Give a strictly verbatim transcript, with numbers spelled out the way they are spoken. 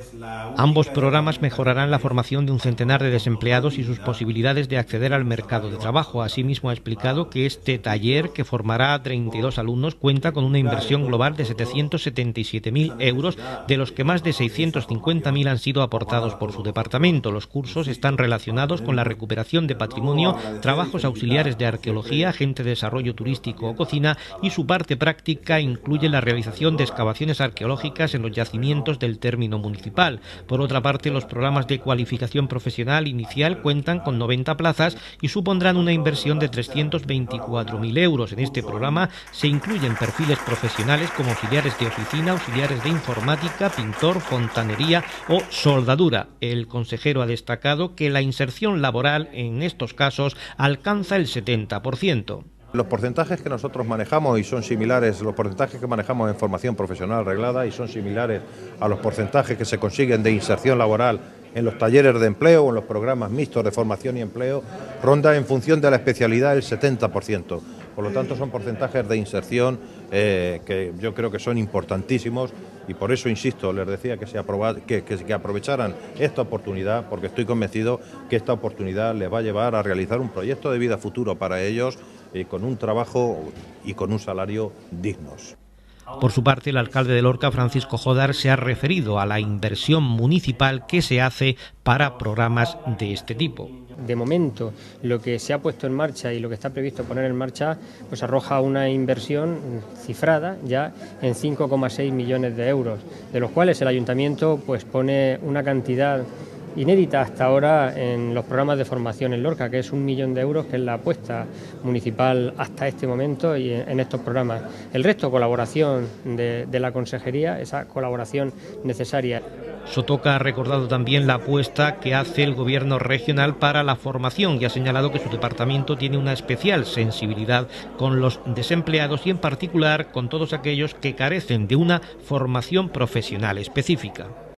Ambos programas mejorarán la formación de un centenar de desempleados y sus posibilidades de acceder al mercado de trabajo. Asimismo, ha explicado que este taller, que formará a treinta y dos alumnos, cuenta con una inversión global de setecientos setenta y siete mil euros, de los que más de seiscientos cincuenta mil han sido aportados por su departamento. Los cursos están relacionados con la recuperación de patrimonio, trabajos auxiliares de arqueología, agente de desarrollo turístico o cocina, y su parte práctica incluye la realización de excavaciones arqueológicas en los yacimientos del término municipal. Por otra parte, los programas de cualificación profesional inicial cuentan con noventa plazas y supondrán una inversión de trescientos veinticuatro mil euros. En este programa se incluyen perfiles profesionales como auxiliares de oficina, auxiliares de informática, pintor, fontanería o soldadura. El consejero ha destacado que la inserción laboral en estos casos alcanza el setenta por ciento. Los porcentajes que nosotros manejamos y son similares, los porcentajes que manejamos en formación profesional reglada y son similares a los porcentajes que se consiguen de inserción laboral en los talleres de empleo o en los programas mixtos de formación y empleo, ronda en función de la especialidad el setenta por ciento. Por lo tanto, son porcentajes de inserción eh, que yo creo que son importantísimos y por eso, insisto, les decía que, se aproba, que, que, que aprovecharan esta oportunidad, porque estoy convencido que esta oportunidad les va a llevar a realizar un proyecto de vida futuro para ellos eh, con un trabajo y con un salario dignos. Por su parte, el alcalde de Lorca, Francisco Jodar, se ha referido a la inversión municipal que se hace para programas de este tipo. De momento, lo que se ha puesto en marcha y lo que está previsto poner en marcha, pues arroja una inversión cifrada ya en cinco coma seis millones de euros, de los cuales el ayuntamiento pues pone una cantidad inédita hasta ahora en los programas de formación en Lorca, que es un millón de euros, que es la apuesta municipal hasta este momento y en estos programas. El resto, colaboración de, de la consejería, esa colaboración necesaria. Sotoca ha recordado también la apuesta que hace el gobierno regional para la formación y ha señalado que su departamento tiene una especial sensibilidad con los desempleados y en particular con todos aquellos que carecen de una formación profesional específica.